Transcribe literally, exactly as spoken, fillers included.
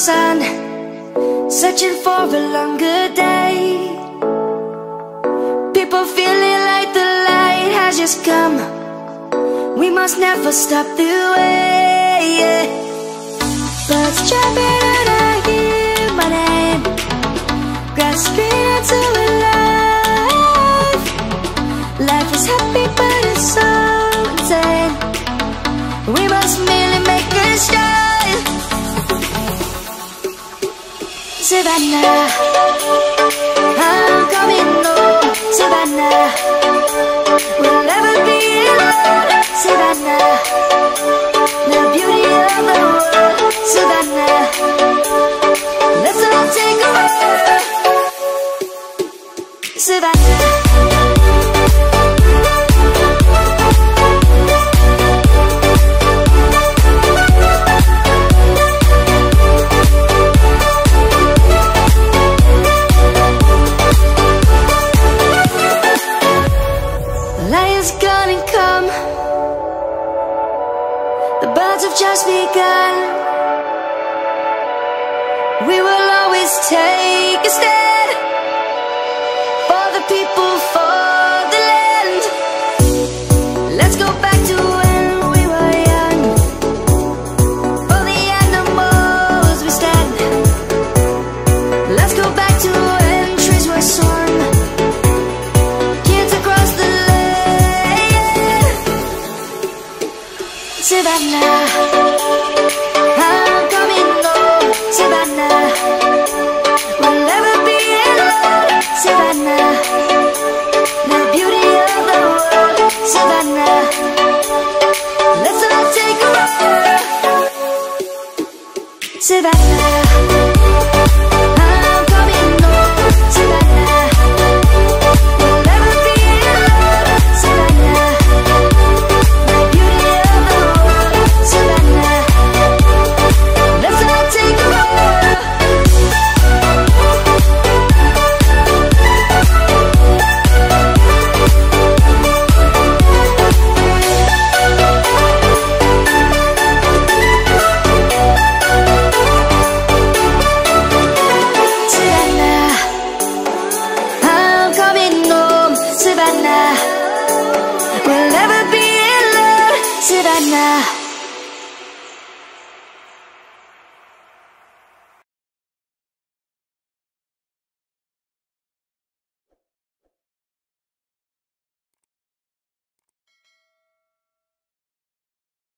sun, searching for a longer day. People feeling like the light has just come. We must never stop the way, yeah. Birds chirping and I hear my name, grasping into a life. Life is happy but it's so insane. We must merely make a start. Savannah, I'm coming home. Savannah, we'll never be alone. Savannah, the beauty of the world. Savannah, let's all take a walk. Savannah. Just begun. We will always take a stand for the people, for the land. Let's go back to when we were young. For the animals we stand. Let's go back to when trees were swung, kids across the land. Savannah, Savannah, I'm coming home. Savannah, we'll never be alone. Savannah, the beauty of the world. Savannah, let's all take a walk. We'll never be alone, Savannah.